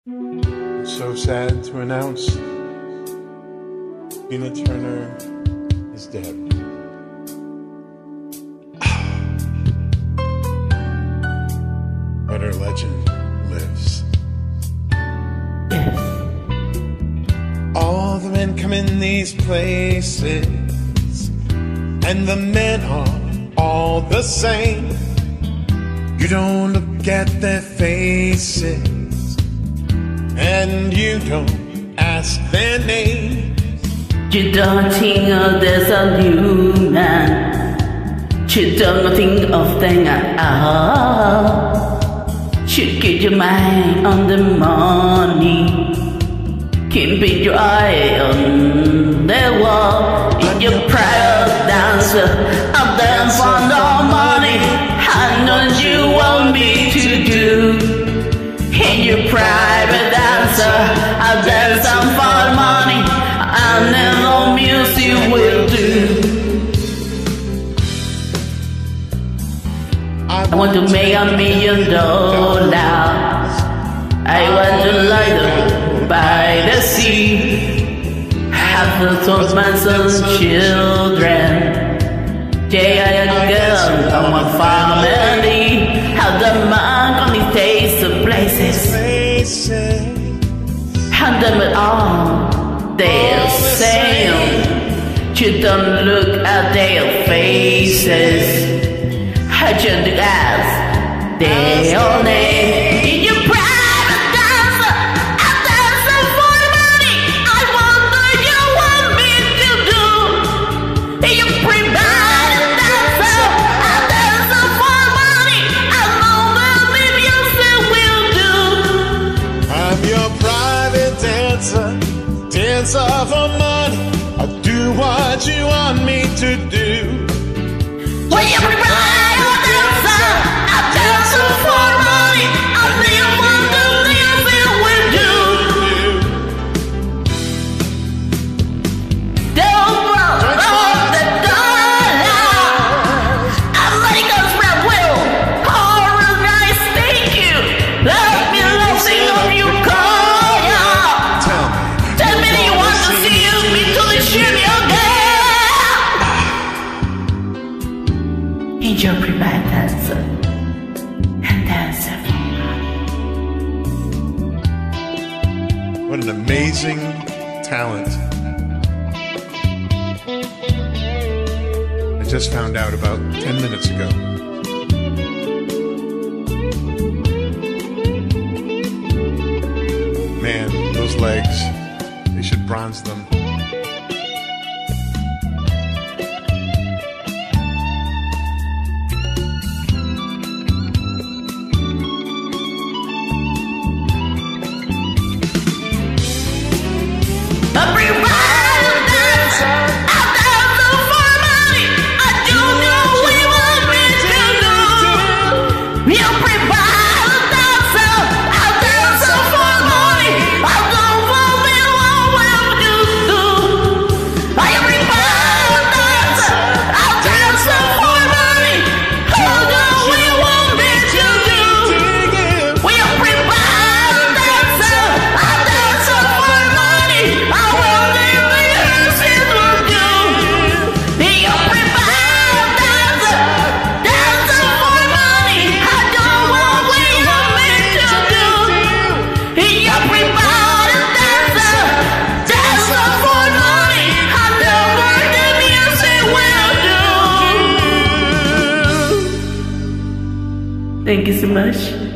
It's so sad to announce Tina Turner is dead. But her legend lives. Yes. All the men come in these places, and the men are all the same. You don't look at their faces, and you don't ask their names. You don't think of there's a new man. You don't think of them at all. You keep your mind on the money, keeping your eye on the wall. In your private dancer, I'm there for no money. I know you want me to do. In your private dancer, I'm there for money. I know music will do. I want to make $1 million. I want to lie down by the sea. Have the thoughts my son's children. They are a girl of my family. Have the man on his taste of places. Have them at all. They're same. You don't look at their faces. I just look at their name. In your private dancer, I'm dancing for the money. I want what you want me to do. In your private dancer, I'm dancing for money. I know what the music will do. I'm your private dancer, dancer for money. I'll do what you want me to do. When you're private dancer, I'm dancing for money. I feel what the music will do. Don't roll the dollar. I'm letting us rap well. All nice, thank you. Let me love sing of you call. Tell me you want to see you into the studio girl. Enjoy private dancer and dancer for money. What an amazing talent. I just found out about 10 minutes ago. Man, those legs, they should bronze them. Thank you so much.